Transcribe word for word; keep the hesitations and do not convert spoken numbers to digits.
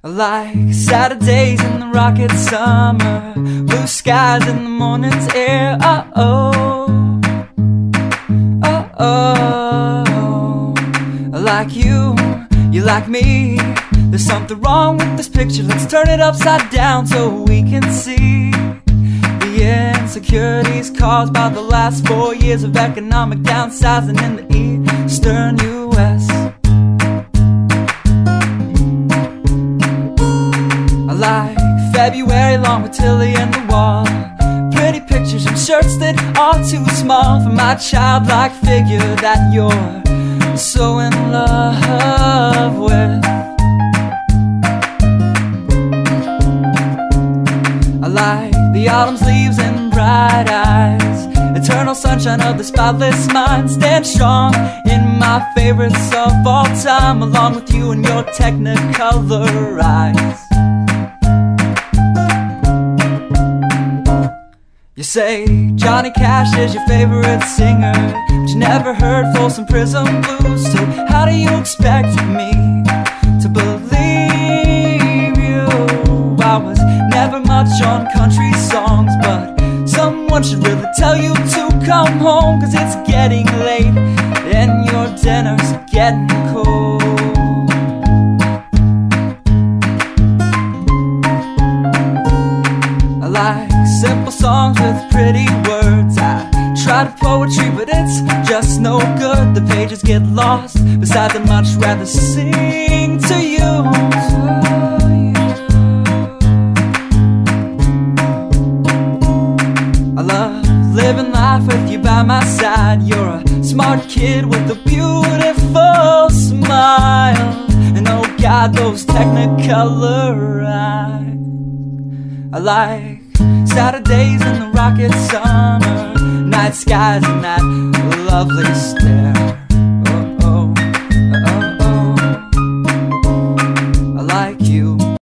I like Saturdays in the rocket summer, blue skies in the morning's air. Oh oh, oh oh. I like you, you like me. There's something wrong with this picture. Let's turn it upside down so we can see the insecurities caused by the last four years of economic downsizing in the eastern U S I like February long with Tilly and the wall, pretty pictures and shirts that are too small for my childlike figure that you're so in love with. I like the autumn's leaves and bright eyes, eternal sunshine of the spotless mind. Stand strong in my favorites of all time, along with you and your technicolor eyes. You say Johnny Cash is your favorite singer, but you never heard Folsom Prison Blues. So how do you expect me to believe you? I was never much on country songs, but someone should really tell you to come home, 'cause it's getting late and your dinner's getting cold. I like simple songs with pretty words. I try to poetry, but it's just no good. The pages get lost. Besides, I'd much rather sing to you. I love living life with you by my side. You're a smart kid with a beautiful smile, and oh God, those technicolor eyes. I like Saturdays in the rocket summer, night skies and that lovely stare.